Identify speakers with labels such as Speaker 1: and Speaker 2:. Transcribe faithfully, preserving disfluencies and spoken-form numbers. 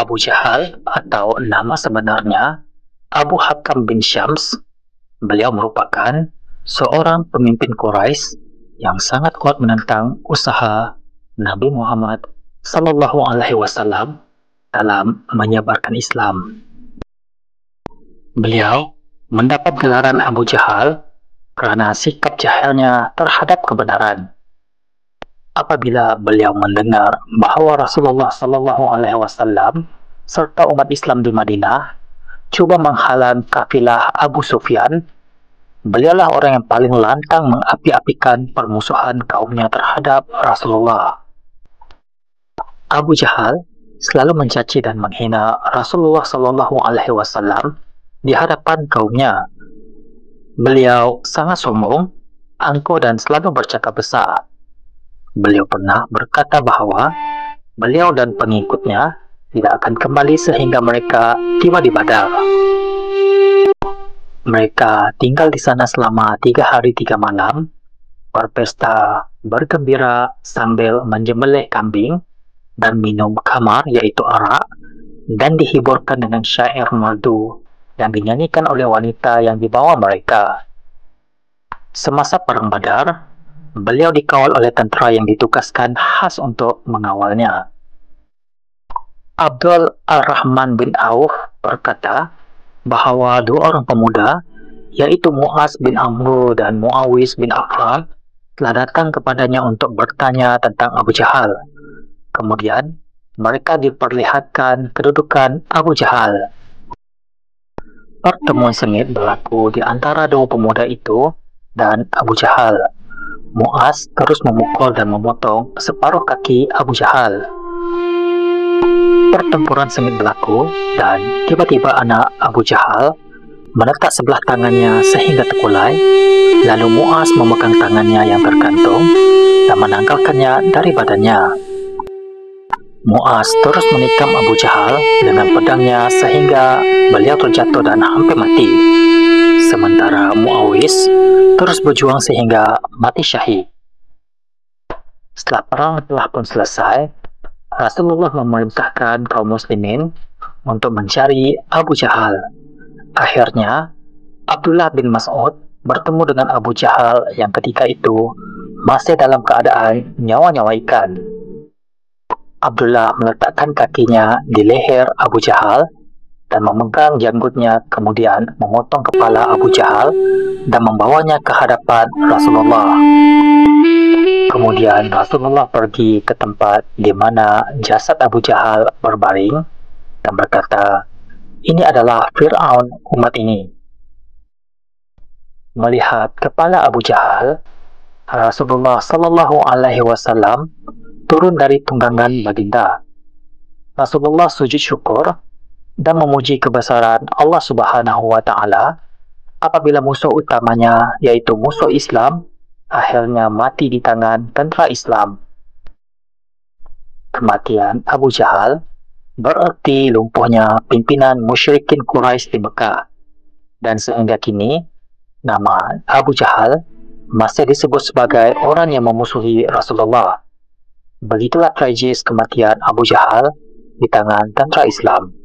Speaker 1: Abu Jahal atau nama sebenarnya Abu Hakam bin Syams. Beliau merupakan seorang pemimpin Quraisy yang sangat kuat menentang usaha Nabi Muhammad Sallallahu Alaihi Wasallam dalam menyebarkan Islam. Beliau mendapat gelaran Abu Jahal kerana sikap jahilnya terhadap kebenaran. Apabila beliau mendengar bahawa Rasulullah Sallallahu Alaihi Wasallam serta umat Islam di Madinah cuba menghalang kafilah Abu Sufyan, beliaulah orang yang paling lantang mengapi-apikan permusuhan kaumnya terhadap Rasulullah. Abu Jahal selalu mencaci dan menghina Rasulullah Sallallahu Alaihi Wasallam di hadapan kaumnya. Beliau sangat sombong, angkuh dan selalu bercakap besar. Beliau pernah berkata bahawa beliau dan pengikutnya tidak akan kembali sehingga mereka tiba di Badar. Mereka tinggal di sana selama tiga hari tiga malam, berpesta, bergembira sambil menyembelih kambing dan minum khamar yaitu arak, dan dihiburkan dengan syair merdu yang dinyanyikan oleh wanita yang dibawa mereka. Semasa Perang Badar, beliau dikawal oleh tentera yang ditugaskan khas untuk mengawalnya. Abdul Ar-Rahman bin Auf berkata bahawa dua orang pemuda, yaitu Mu'az bin Amr dan Mu'awiz bin Affan, telah datang kepadanya untuk bertanya tentang Abu Jahal. Kemudian, mereka diperlihatkan kedudukan Abu Jahal. Pertemuan sengit berlaku di antara dua pemuda itu dan Abu Jahal. Mu'az terus memukul dan memotong separuh kaki Abu Jahal. Pertempuran sengit berlaku dan tiba-tiba anak Abu Jahal meletak sebelah tangannya sehingga terkulai. Lalu Mu'az memegang tangannya yang tergantung dan menanggalkannya dari badannya. Mu'az terus menikam Abu Jahal dengan pedangnya sehingga beliau terjatuh dan hampir mati. Sementara Mu'awiz terus berjuang sehingga mati syahid. Setelah perang telah pun selesai, Rasulullah memerintahkan kaum muslimin untuk mencari Abu Jahal. Akhirnya, Abdullah bin Mas'ud bertemu dengan Abu Jahal yang ketika itu masih dalam keadaan nyawa-nyawa ikan. Abdullah meletakkan kakinya di leher Abu Jahal dan memegang janggutnya, kemudian memotong kepala Abu Jahal dan membawanya ke hadapan Rasulullah. Kemudian Rasulullah pergi ke tempat di mana jasad Abu Jahal berbaring dan berkata, "Ini adalah Fir'aun umat ini." Melihat kepala Abu Jahal, Rasulullah Sallallahu Alaihi Wasallam turun dari tunggangan baginda. Rasulullah sujud syukur dan memuji kebesaran Allah Subhanahu wa Ta'ala apabila musuh utamanya, yaitu musuh Islam, akhirnya mati di tangan tentera Islam. Kematian Abu Jahal berarti lumpuhnya pimpinan musyrikin Quraisy di Mekah, dan sehingga kini nama Abu Jahal masih disebut sebagai orang yang memusuhi Rasulullah. Begitulah tragis kematian Abu Jahal di tangan tentera Islam.